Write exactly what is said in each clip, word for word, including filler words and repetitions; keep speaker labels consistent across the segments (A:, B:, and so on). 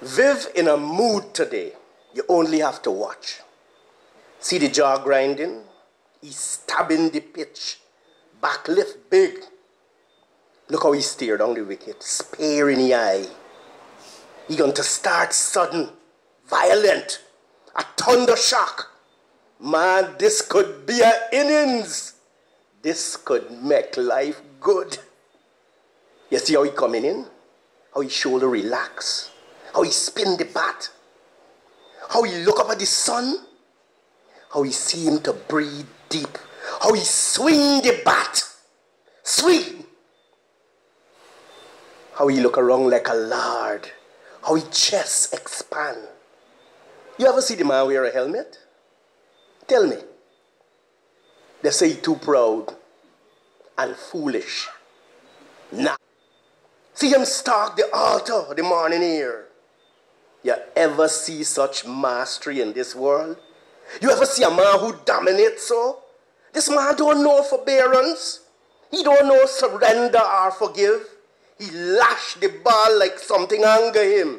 A: Viv in a mood today. You only have to watch. See the jaw grinding? He's stabbing the pitch. Back lift big. Look how he steered down the wicket. Spear in the eye. He going to start sudden. Violent. A thunder shock. Man, this could be an innings. This could make life good. You see how he coming in? How he shoulder relax? How he spin the bat? How he look up at the sun? How he seem to breathe deep? How he swing the bat? Swing! How he look around like a lard? How his chest expand? You ever see the man wear a helmet? Tell me. They say he too proud and foolish. Nah. See him stalk the altar the morning here. You ever see such mastery in this world? You ever see a man who dominates so? This man don't know forbearance. He don't know surrender or forgive. He lash the ball like something anger him.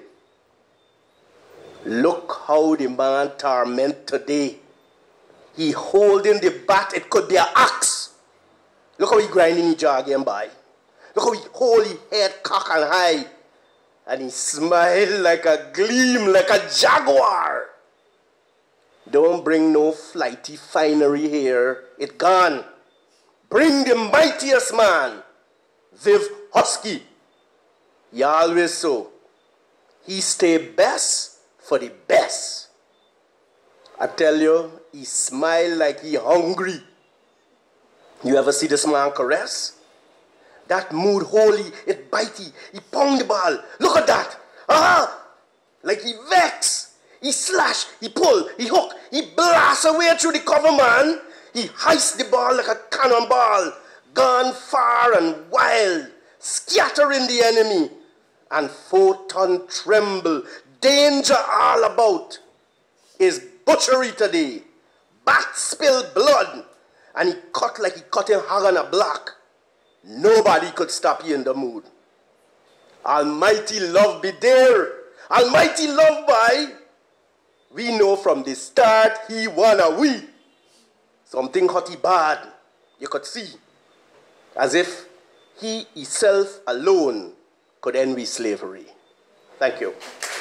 A: Look how the man torment today. He holding the bat, it could be an axe. Look how he grinding his jaw again by. Look how he hold his head cock and high. And he smile like a gleam, like a jaguar. Don't bring no flighty finery here. It gone. Bring the mightiest man. Viv Husky. He always so. He stay best for the best. I tell you, he smile like he hungry. You ever see this man caress? That mood holy, it bitey, he pound the ball. Look at that. Ah! Like he vex. He slash, he pull, he hook, he blast away through the cover, man. He heist the ball like a cannonball. Gone far and wild. Scattering the enemy. And photon tremble. Danger all about. Is butchery today. Bat spill blood. And he cut like he cut in hog on a block. Nobody could stop you in the mood. Almighty love be there. Almighty love by. We know from the start he wanna we. Something hotty bad. You could see. As if he himself alone could end with slavery. Thank you.